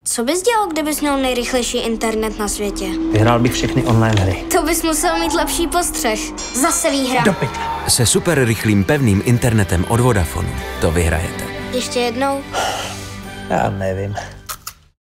Co bys dělal, kdybys měl nejrychlejší internet na světě? Vyhrál bych všechny online hry. To bys musel mít lepší postřeh. Zase výhra. Do pytle. Se super rychlým pevným internetem od Vodafonu to vyhrajete. Ještě jednou. Já nevím.